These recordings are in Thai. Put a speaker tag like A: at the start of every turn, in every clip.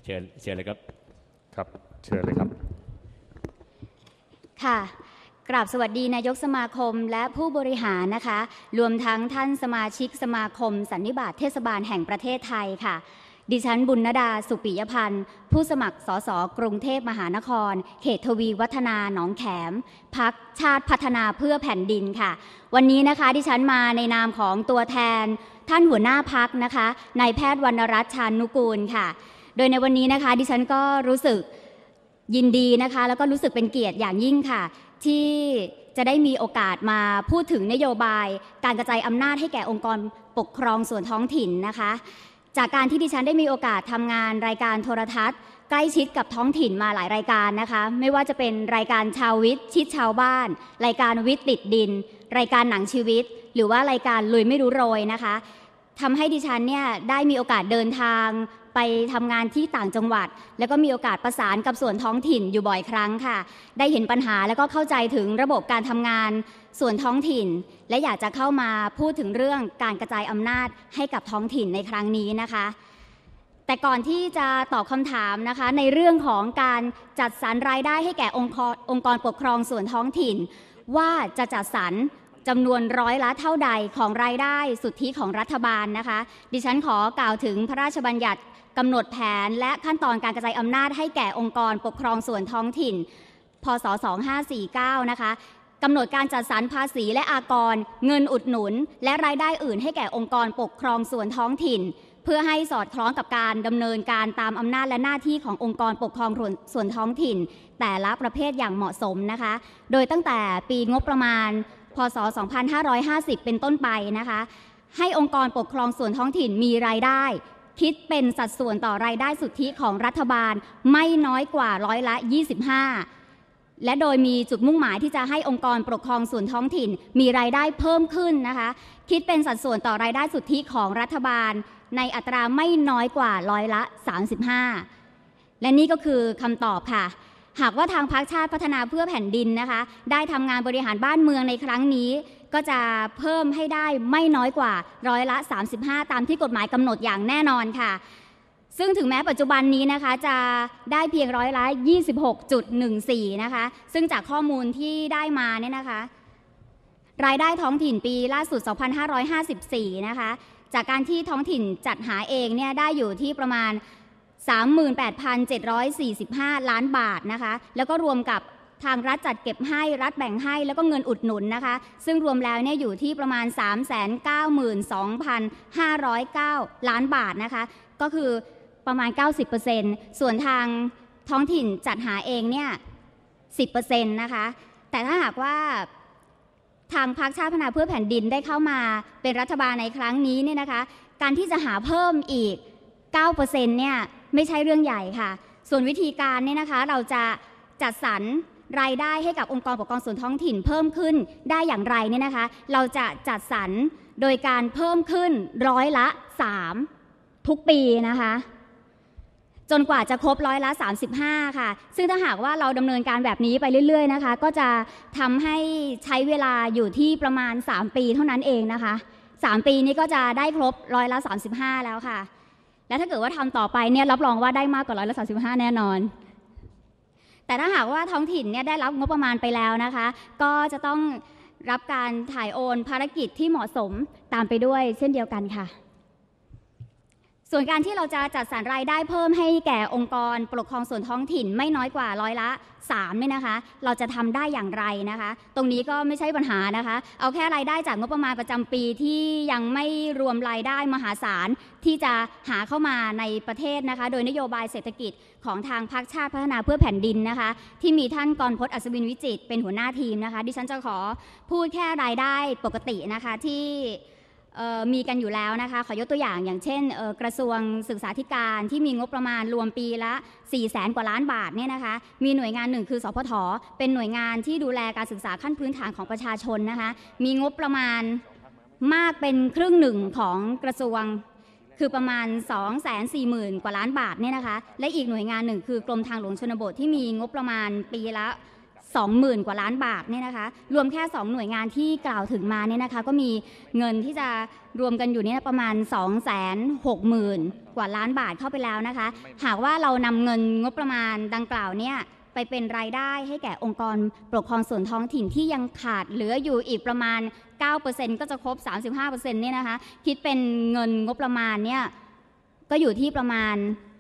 A: เชิญเลยครับ
B: ครับเชิญเลยครับ
C: ค่ะกราบสวัสดีนายกสมาคมและผู้บริหารนะคะรวมทั้งท่านสมาชิกสมาคมสันนิบาตเทศบาลแห่งประเทศไทยค่ะดิฉันบุญนดาสุปิยพันธ์ผู้สมัครสสกรุงเทพมหานครเขตทวีวัฒนาหนองแขมพรรคชาติพัฒนาเพื่อแผ่นดินค่ะวันนี้นะคะดิฉันมาในนามของตัวแทนท่านหัวหน้าพรรคนะคะนายแพทย์วรรณรัตน์ชาญนุกูลค่ะโดยในวันนี้นะคะดิฉันก็รู้สึกยินดีนะคะแล้วก็รู้สึกเป็นเกียรติอย่างยิ่งค่ะที่จะได้มีโอกาสมาพูดถึงนโยบายการกระจายอำนาจให้แก่องค์กรปกครองส่วนท้องถิ่นนะคะจากการที่ดิฉันได้มีโอกาสทำงานรายการโทรทัศน์ใกล้ชิดกับท้องถิ่นมาหลายรายการนะคะไม่ว่าจะเป็นรายการชาววิทย์ชิดชาวบ้านรายการวิทย์ติดดินรายการหนังชีวิตหรือว่ารายการลุยไม่รู้โรยนะคะทำให้ดิฉันเนี่ยได้มีโอกาสเดินทางไปทำงานที่ต่างจังหวัดแล้วก็มีโอกาสประสานกับส่วนท้องถิ่นอยู่บ่อยครั้งค่ะได้เห็นปัญหาแล้วก็เข้าใจถึงระบบการทำงานส่วนท้องถิ่นและอยากจะเข้ามาพูดถึงเรื่องการกระจายอำนาจให้กับท้องถิ่นในครั้งนี้นะคะแต่ก่อนที่จะตอบคำถามนะคะในเรื่องของการจัดสรรรายได้ให้แก่องค์กรปกครองส่วนท้องถิ่นว่าจะจัดสรรจำนวนร้อยละเท่าใดของรายได้สุทธิของรัฐบาลนะคะดิฉันขอกล่าวถึงพระราชบัญญัติกำหนดแผนและขั้นตอนการกระจายอำนาจให้แก่องค์กรปกครองส่วนท้องถิ่นพ.ศ. 2549นะคะกำหนดการจัดสรรภาษีและอากรเงินอุดหนุนและรายได้อื่นให้แก่องค์กรปกครองส่วนท้องถิ่นเพื่อให้สอดคล้องกับการดำเนินการตามอำนาจและหน้าที่ขององค์กรปกครองส่วนท้องถิ่นแต่ละประเภทอย่างเหมาะสมนะคะโดยตั้งแต่ปีงบประมาณพ.ศ. 2550เป็นต้นไปนะคะให้องค์กรปกครองส่วนท้องถิ่นมีรายได้คิดเป็นสัดส่วนต่อรายได้สุทธิของรัฐบาลไม่น้อยกว่าร้อยละ25และโดยมีจุดมุ่งหมายที่จะให้องค์กรปกครองส่วนท้องถิ่นมีรายได้เพิ่มขึ้นนะคะคิดเป็นสัดส่วนต่อรายได้สุทธิของรัฐบาลในอัตราไม่น้อยกว่าร้อยละ35และนี่ก็คือคำตอบค่ะหากว่าทางพรรคชาติพัฒนาเพื่อแผ่นดินนะคะได้ทำงานบริหารบ้านเมืองในครั้งนี้ก็จะเพิ่มให้ได้ไม่น้อยกว่าร้อยละ35ตามที่กฎหมายกำหนดอย่างแน่นอนค่ะซึ่งถึงแม้ปัจจุบันนี้นะคะจะได้เพียงร้อยละ26.14นะคะซึ่งจากข้อมูลที่ได้มาเนี่ยนะคะรายได้ท้องถิ่นปีล่าสุด2554นะคะจากการที่ท้องถิ่นจัดหาเองเนี่ยได้อยู่ที่ประมาณ 38,745 ล้านบาทนะคะแล้วก็รวมกับทางรัฐจัดเก็บให้รัฐแบ่งให้แล้วก็เงินอุดหนุนนะคะซึ่งรวมแล้วเนี่ยอยู่ที่ประมาณ 392,509 ล้านบาทนะคะก็คือประมาณ 90% ส่วนทางท้องถิ่นจัดหาเองเนี่ย 10% นะคะแต่ถ้าหากว่าทางพรรคชาติพัฒนาเพื่อแผ่นดินได้เข้ามาเป็นรัฐบาลในครั้งนี้เนี่ยนะคะการที่จะหาเพิ่มอีก 9% เนี่ยไม่ใช่เรื่องใหญ่ค่ะส่วนวิธีการเนี่ยนะคะเราจะจัดสรรรายได้ให้กับองค์กรปกครองส่วนท้องถิ่นเพิ่มขึ้นได้อย่างไรเนี่ยนะคะเราจะจัดสรรโดยการเพิ่มขึ้นร้อยละ3ทุกปีนะคะจนกว่าจะครบร้อยละ35ค่ะซึ่งถ้าหากว่าเราดำเนินการแบบนี้ไปเรื่อยๆนะคะก็จะทำให้ใช้เวลาอยู่ที่ประมาณ3ปีเท่านั้นเองนะคะ3ปีนี้ก็จะได้ครบร้อยละ35แล้วค่ะและถ้าเกิดว่าทำต่อไปเนี่ยรับรองว่าได้มากกว่าร้อยละ35แน่นอนแต่ถ้าหากว่าท้องถิ่นเนี่ยได้รับงบประมาณไปแล้วนะคะก็จะต้องรับการถ่ายโอนภารกิจที่เหมาะสมตามไปด้วยเช่นเดียวกันค่ะส่วนการที่เราจะจัดสรรรายได้เพิ่มให้แก่องค์กรปกครองส่วนท้องถิ่นไม่น้อยกว่าร้อยละ3เนี่ยนะคะเราจะทำได้อย่างไรนะคะตรงนี้ก็ไม่ใช่ปัญหานะคะเอาแค่รายได้จากงบประมาณประจำปีที่ยังไม่รวมรายได้มหาศาลที่จะหาเข้ามาในประเทศนะคะโดยนโยบายเศรษฐกิจของทางพรรคชาติพัฒนาเพื่อแผ่นดินนะคะที่มีท่านกรพจน์อัศวินวิจิตรเป็นหัวหน้าทีมนะคะดิฉันจะขอพูดแค่รายได้ปกตินะคะที่มีกันอยู่แล้วนะคะขอยกตัวอย่างเช่นกระทรวงศึกษาธิการที่มีงบประมาณรวมปีละ400,000 กว่าล้านบาทเนี่ยนะคะมีหน่วยงานหนึ่งคือสพทเป็นหน่วยงานที่ดูแลการศึกษาขั้นพื้นฐานของประชาชนนะคะมีงบประมาณมากเป็นครึ่งหนึ่งของกระทรวงคือประมาณ 240,000 กว่าล้านบาทเนี่ยนะคะและอีกหน่วยงานหนึ่งคือกรมทางหลวงชนบทที่มีงบประมาณปีละ 20,000 กว่าล้านบาทเนี่ยนะคะรวมแค่2หน่วยงานที่กล่าวถึงมาเนี่ยนะคะก็มีเงินที่จะรวมกันอยู่เนี่ยประมาณ 260,000 กว่าล้านบาทเข้าไปแล้วนะคะหากว่าเรานำเงินงบประมาณดังกล่าวเนี่ยไปเป็นรายได้ให้แก่องค์กรปกครองส่วนท้องถิ่นที่ยังขาดเหลืออยู่อีกประมาณ 9% ก็จะครบ 35% เนี่ยนะคะคิดเป็นเงินงบประมาณเนี่ยก็อยู่ที่ประมาณ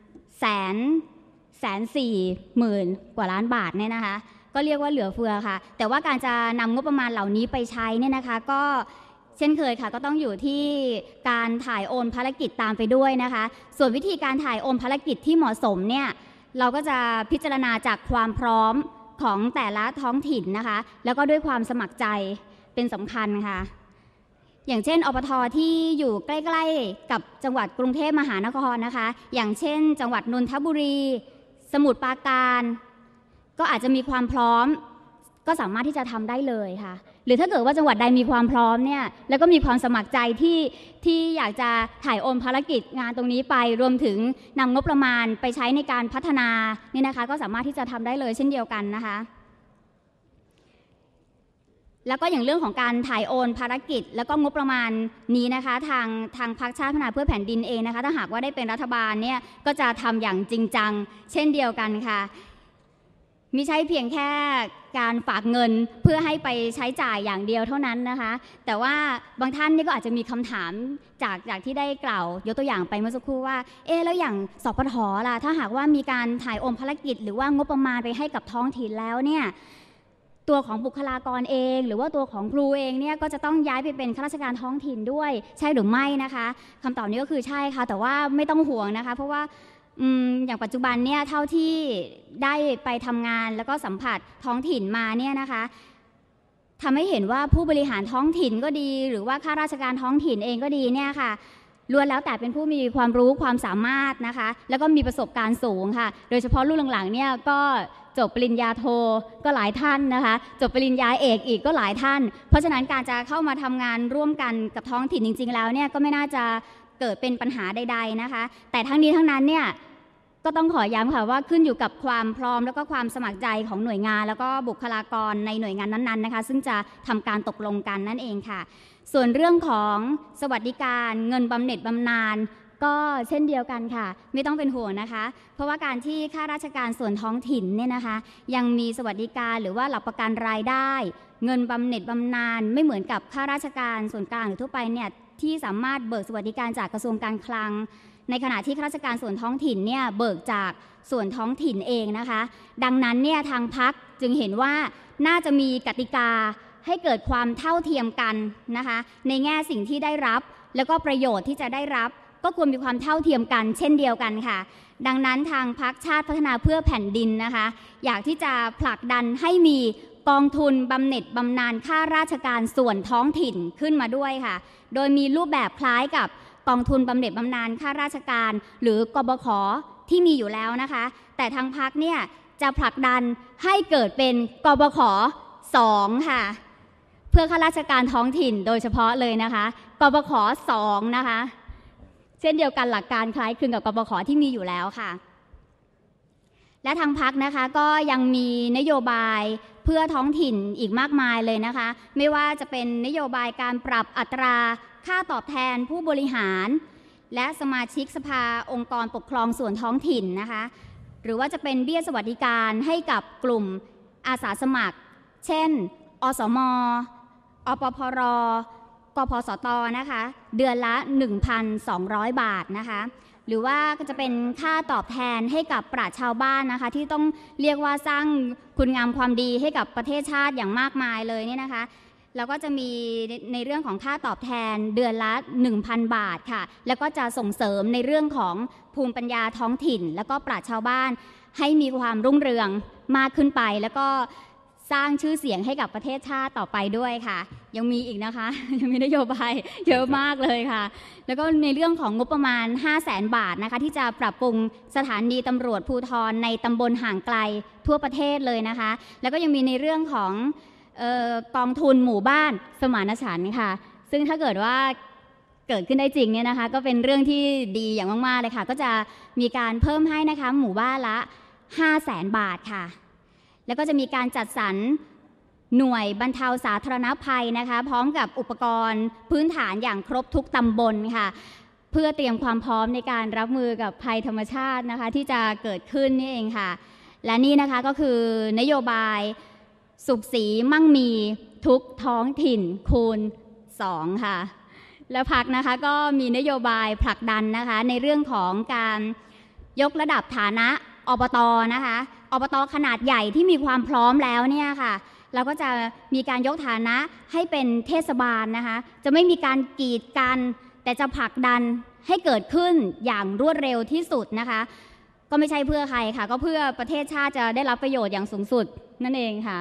C: 140,000 กว่าล้านบาทเนี่ยนะคะก็เรียกว่าเหลือเฟือค่ะแต่ว่าการจะนำงบประมาณเหล่านี้ไปใช้เนี่ยนะคะก็เช่นเคยค่ะก็ต้องอยู่ที่การถ่ายโอนภารกิจตามไปด้วยนะคะส่วนวิธีการถ่ายโอนภารกิจที่เหมาะสมเนี่ยเราก็จะพิจารณาจากความพร้อมของแต่ละท้องถิ่นนะคะแล้วก็ด้วยความสมัครใจเป็นสำคัญค่ะอย่างเช่นอปท.ที่อยู่ใกล้ๆกับจังหวัดกรุงเทพมหานครนะคะอย่างเช่นจังหวัดนนทบุรีสมุทรปราการก็อาจจะมีความพร้อมก็สามารถที่จะทำได้เลยค่ะหรือถ้าเกิดว่าจังหวัดใดมีความพร้อมเนี่ยแล้วก็มีความสมัครใจที่อยากจะถ่ายโอนภารกิจงานตรงนี้ไปรวมถึงนำงบประมาณไปใช้ในการพัฒนานี่นะคะก็สามารถที่จะทำได้เลยเช่นเดียวกันนะคะแล้วก็อย่างเรื่องของการถ่ายโอนภารกิจแล้วก็งบประมาณนี้นะคะทางพรรคชาติพัฒนาเพื่อแผ่นดินเองนะคะถ้าหากว่าได้เป็นรัฐบาลเนี่ยก็จะทำอย่างจริงจังเช่นเดียวกันค่ะมิใช่เพียงแค่การฝากเงินเพื่อให้ไปใช้จ่ายอย่างเดียวเท่านั้นนะคะแต่ว่าบางท่านนี่ก็อาจจะมีคำถามจากที่ได้กล่าวยกตัวอย่างไปเมื่อสักครู่ว่าแล้วอย่างสปท.ล่ะถ้าหากว่ามีการถ่ายโอนภารกิจหรือว่างบประมาณไปให้กับท้องถิ่นแล้วเนี่ยตัวของบุคลากรเองหรือว่าตัวของครูเองเนี่ยก็จะต้องย้ายไปเป็นข้าราชการท้องถิ่นด้วยใช่หรือไม่นะคะคำตอบนี้ก็คือใช่ค่ะแต่ว่าไม่ต้องห่วงนะคะเพราะว่าอย่างปัจจุบันเนี่ยเท่าที่ได้ไปทำงานแล้วก็สัมผัสท้องถิ่นมาเนี่ยนะคะทำให้เห็นว่าผู้บริหารท้องถิ่นก็ดีหรือว่าข้าราชการท้องถิ่นเองก็ดีเนี่ยค่ะล้วนแล้วแต่เป็นผู้มีความรู้ความสามารถนะคะแล้วก็มีประสบการณ์สูงค่ะโดยเฉพาะรุ่นหลังๆเนี่ยก็จบปริญญาโทก็หลายท่านนะคะจบปริญญาเอกอีกก็หลายท่านเพราะฉะนั้นการจะเข้ามาทำงานร่วมกันกับท้องถิ่นจริงๆแล้วเนี่ยก็ไม่น่าจะเกิดเป็นปัญหาใดๆนะคะแต่ทั้งนี้ทั้งนั้นเนี่ยก็ต้องขอย้ำค่ะว่าขึ้นอยู่กับความพร้อมแล้วก็ความสมัครใจของหน่วยงานแล้วก็บุคลากรในหน่วยงานนั้นๆนะคะซึ่งจะทำการตกลงกันนั่นเองค่ะส่วนเรื่องของสวัสดิการเงินบำเหน็จบำนาญก็เช่นเดียวกันค่ะไม่ต้องเป็นห่วงนะคะเพราะว่าการที่ข้าราชการส่วนท้องถิ่นเนี่ยนะคะยังมีสวัสดิการหรือว่าหลักประกันรายได้เงินบำเหน็จบำนาญไม่เหมือนกับข้าราชการส่วนกลางหรือทั่วไปเนี่ยที่สามารถเบิกสวัสดิการจากกระทรวงการคลังในขณะที่ข้าราชการส่วนท้องถิ่นเนี่ยเบิกจากส่วนท้องถิ่นเองนะคะดังนั้นเนี่ยทางพรรคจึงเห็นว่าน่าจะมีกติกาให้เกิดความเท่าเทียมกันนะคะในแง่สิ่งที่ได้รับแล้วก็ประโยชน์ที่จะได้รับก็ควรมีความเท่าเทียมกันเช่นเดียวกันค่ะดังนั้นทางพรรคชาติพัฒนาเพื่อแผ่นดินนะคะอยากที่จะผลักดันให้มีกองทุนบำเหน็จบำนาญข้าราชการส่วนท้องถิ่นขึ้นมาด้วยค่ะโดยมีรูปแบบคล้ายกับกองทุนบำเหน็จบำนาญข้าราชการหรือกบข.ที่มีอยู่แล้วนะคะแต่ทางพรรคเนี่ยจะผลักดันให้เกิดเป็นกบข.2 ค่ะเพื่อข้าราชการท้องถิ่นโดยเฉพาะเลยนะคะกบข.2 นะคะเช่นเดียวกันหลักการคล้ายคลึงกับกบข.ที่มีอยู่แล้วค่ะและทางพรรคนะคะก็ยังมีนโยบายเพื่อท้องถิ่นอีกมากมายเลยนะคะไม่ว่าจะเป็นนโยบายการปรับอัตราค่าตอบแทนผู้บริหารและสมาชิกสภาองค์กรปกครองส่วนท้องถิ่นนะคะหรือว่าจะเป็นเบี้ยสวัสดิการให้กับกลุ่มอาสาสมัครเช่นอสม.อปพร.กพสต.นะคะเดือนละ 1,200 บาทนะคะหรือว่าก็จะเป็นค่าตอบแทนให้กับปราชญ์ชาวบ้านนะคะที่ต้องเรียกว่าสร้างคุณงามความดีให้กับประเทศชาติอย่างมากมายเลยเนี่ยนะคะแล้วก็จะมีในเรื่องของค่าตอบแทนเดือนละ 1,000 บาทค่ะแล้วก็จะส่งเสริมในเรื่องของภูมิปัญญาท้องถิ่นแล้วก็ปราชญ์ชาวบ้านให้มีความรุ่งเรืองมากขึ้นไปแล้วก็สร้างชื่อเสียงให้กับประเทศชาติต่อไปด้วยค่ะยังมีอีกนะคะยังมีนโยบายเยอะมากเลยค่ะแล้วก็ในเรื่องของงบประมาณ 500,000 บาทนะคะที่จะปรับปรุงสถานีตำรวจภูธรในตำบลห่างไกลทั่วประเทศเลยนะคะแล้วก็ยังมีในเรื่องของกองทุนหมู่บ้านสมานฉันท์ค่ะซึ่งถ้าเกิดว่าเกิดขึ้นได้จริงเนี่ยนะคะก็เป็นเรื่องที่ดีอย่างมากๆเลยค่ะก็จะมีการเพิ่มให้นะคะหมู่บ้านละ 500,000 บาทค่ะแล้วก็จะมีการจัดสรรหน่วยบรรเทาสาธารณภัยนะคะพร้อมกับอุปกรณ์พื้นฐานอย่างครบทุกตำบลค่ะเพื่อเตรียมความพร้อมในการรับมือกับภัยธรรมชาตินะคะที่จะเกิดขึ้นนี่เองค่ะและนี่นะคะก็คือนโยบายสุขสีมั่งมีทุกท้องถิ่นคูณ2ค่ะแล้วพรรคนะคะก็มีนโยบายผลักดันนะคะในเรื่องของการยกระดับฐานะอบต.นะคะอบต.ขนาดใหญ่ที่มีความพร้อมแล้วเนี่ยค่ะเราก็จะมีการยกฐานะให้เป็นเทศบาลนะคะจะไม่มีการกีดกันแต่จะผลักดันให้เกิดขึ้นอย่างรวดเร็วที่สุดนะคะก็ไม่ใช่เพื่อใครค่ะก็เพื่อประเทศชาติจะได้รับประโยชน์อย่างสูงสุดนั่นเองค่ะ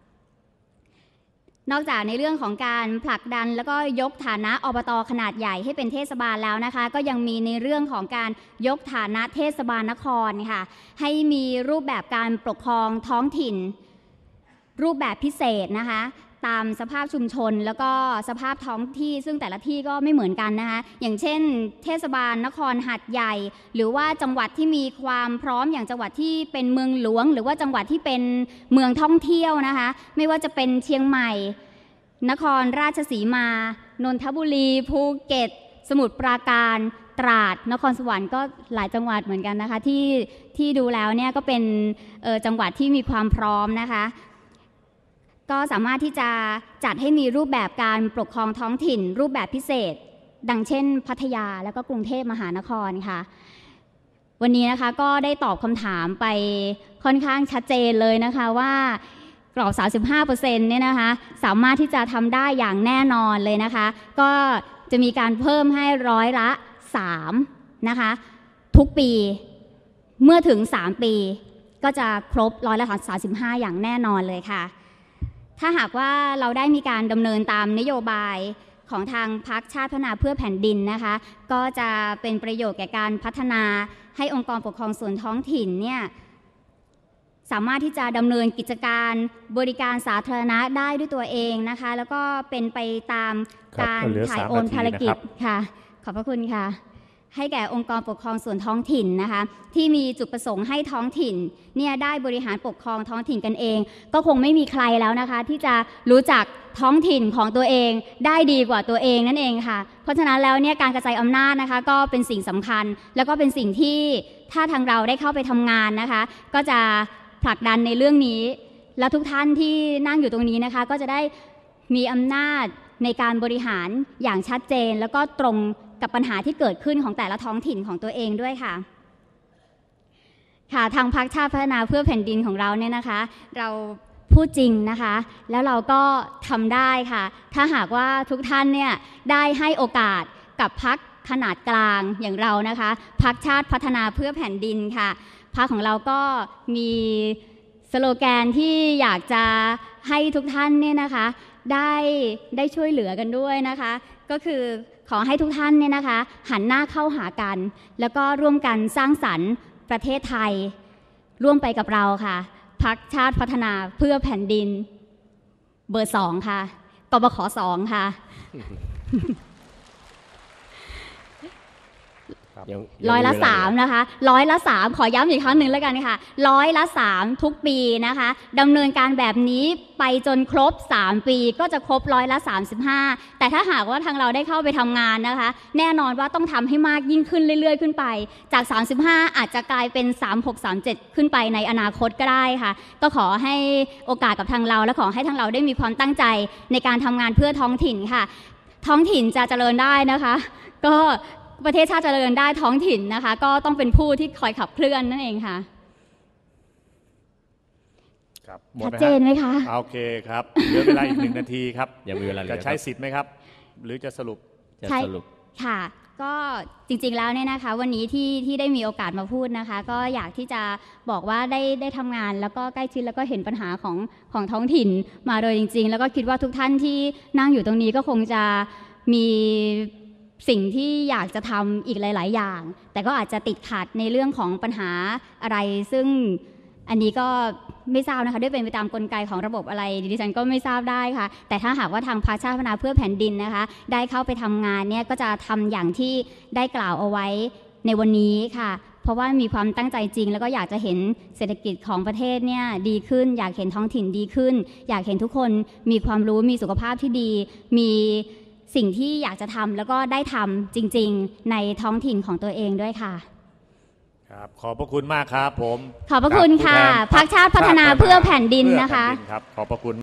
C: นอกจากในเรื่องของการผลักดันแล้วก็ยกฐานะอบต.ขนาดใหญ่ให้เป็นเทศบาลแล้วนะคะก็ยังมีในเรื่องของการยกฐานะเทศบาลนครค่ะให้มีรูปแบบการปกครองท้องถิ่นรูปแบบพิเศษนะคะตามสภาพชุมชนแล้วก็สภาพท้องที่ซึ่งแต่ละที่ก็ไม่เหมือนกันนะคะอย่างเช่นเทศบาลนครหาดใหญ่หรือว่าจังหวัดที่มีความพร้อมอย่างจังหวัดที่เป็นเมืองหลวงหรือว่าจังหวัดที่เป็นเมืองท่องเที่ยวนะคะไม่ว่าจะเป็นเชียงใหม่นครราชสีมานนทบุรีภูเก็ตสมุทรปราการตราดนครสวรรค์ก็หลายจังหวัดเหมือนกันนะคะที่ดูแล้วเนี่ยก็เป็นจังหวัดที่มีความพร้อมนะคะก็สามารถที่จะจัดให้มีรูปแบบการปกครองท้องถิ่นรูปแบบพิเศษดังเช่นพัทยาแล้วก็กรุงเทพมหานครค่ะวันนี้นะคะก็ได้ตอบคำถามไปค่อนข้างชัดเจนเลยนะคะว่ากรอบ 35% เนี่ยนะคะสามารถที่จะทำได้อย่างแน่นอนเลยนะคะก็จะมีการเพิ่มให้3%นะคะทุกปีเมื่อถึง3ปีก็จะครบ35%อย่างแน่นอนเลยค่ะถ้าหากว่าเราได้มีการดำเนินตามนโยบายของทางพรรคชาติพัฒนาเพื่อแผ่นดินนะคะก็จะเป็นประโยชน์แก่การพัฒนาให้องค์กรปกครองส่วนท้องถิ่นเนี่ยสามารถที่จะดำเนินกิจการบริการสาธารณะได้ด้วยตัวเองนะคะแล้วก็เป็นไปตามการถ่ายโอนภารกิจค่ะขอบพระคุณค่ะให้แก่องค์กรปกครองส่วนท้องถิ่นนะคะที่มีจุดประสงค์ให้ท้องถิ่นเนี่ยได้บริหารปกครองท้องถิ่นกันเองก็คงไม่มีใครแล้วนะคะที่จะรู้จักท้องถิ่นของตัวเองได้ดีกว่าตัวเองนั่นเองค่ะเพราะฉะนั้นแล้วเนี่ยการกระจายอำนาจนะคะก็เป็นสิ่งสำคัญแล้วก็เป็นสิ่งที่ถ้าทางเราได้เข้าไปทำงานนะคะก็จะผลักดันในเรื่องนี้และทุกท่านที่นั่งอยู่ตรงนี้นะคะก็จะได้มีอำนาจในการบริหารอย่างชัดเจนแล้วก็ตรงกับปัญหาที่เกิดขึ้นของแต่ละท้องถิ่นของตัวเองด้วยค่ะทางพรรคชาติพัฒนาเพื่อแผ่นดินของเราเนี่ยนะคะเราพูดจริงนะคะแล้วเราก็ทำได้ค่ะถ้าหากว่าทุกท่านเนี่ยได้ให้โอกาสกับพรรคขนาดกลางอย่างเรานะคะพรรคชาติพัฒนาเพื่อแผ่นดินค่ะพรรคของเราก็มีสโลแกนที่อยากจะให้ทุกท่านเนี่ยนะคะได้ช่วยเหลือกันด้วยนะคะก็คือขอให้ทุกท่านเนี่ยนะคะหันหน้าเข้าหากันแล้วก็ร่วมกันสร้างสรรค์ประเทศไทยร่วมไปกับเราค่ะพรรคชาติพัฒนาเพื่อแผ่นดินเบอร์2ค่ะกบข2ค่ะ100% นะคะ100% ขอย้ำอีกครั้งหนึ่งแล้วกันค่ะ100% ทุกปีนะคะดำเนินการแบบนี้ไปจนครบ3ปีก็จะครบ35%แต่ถ้าหากว่าทางเราได้เข้าไปทำงานนะคะแน่นอนว่าต้องทำให้มากยิ่งขึ้นเรื่อยๆขึ้นไปจาก35อาจจะกลายเป็น36 37ขึ้นไปในอนาคตก็ได้ค่ะก็ขอให้โอกาสกับทางเราและขอให้ทางเราได้มีความตั้งใจในการทำงานเพื่อท้องถิ่นค่ะท้องถิ่นจะเจริญได้นะคะก็ประเทศชาติเจริญได้ท้องถิ่นนะคะก็ต้องเป็นผู้ที่คอยขับเคลื่อนนั่นเองค่ะชัดเจนไหมคะ
B: โอเคครับเหลือเวลาอีก1 นาทีครับยังมีเวลาจะใช้สิทธิ์ไหมครับหรือจะสรุป
C: ค่ะก็จริงๆแล้วเนี่ยนะคะวันนี้ที่ได้มีโอกาสมาพูดนะคะก็อยากที่จะบอกว่าได้ทำงานแล้วก็ใกล้ชิดแล้วก็เห็นปัญหาของท้องถิ่นมาโดยจริงๆแล้วก็คิดว่าทุกท่านที่นั่งอยู่ตรงนี้ก็คงจะมีสิ่งที่อยากจะทำอีกหลายๆอย่างแต่ก็อาจจะติดขัดในเรื่องของปัญหาอะไรซึ่งอันนี้ก็ไม่ทราบนะคะด้วยเป็นไปตามกลไกของระบบอะไรดิฉันก็ไม่ทราบได้ค่ะแต่ถ้าหากว่าทางพรรคชาติพัฒนาเพื่อแผ่นดินนะคะได้เข้าไปทำงานเนี่ยก็จะทำอย่างที่ได้กล่าวเอาไว้ในวันนี้ค่ะเพราะว่ามีความตั้งใจจริงแล้วก็อยากจะเห็นเศรษฐกิจของประเทศเนี่ยดีขึ้นอยากเห็นท้องถิ่นดีขึ้นอยากเห็นทุกคนมีความรู้มีสุขภาพที่ดีมีสิ่งที่อยากจะทำแล้วก็ได้ทำจริงๆในท้องถิ่นของตัวเองด้วยค่ะ
B: ครับขอบพระคุณมากครับผม
C: ขอบพระคุณค่ะพรรคชาติพัฒนาเพื่อแผ่นดินนะคะ
B: ครับขอบพระคุณ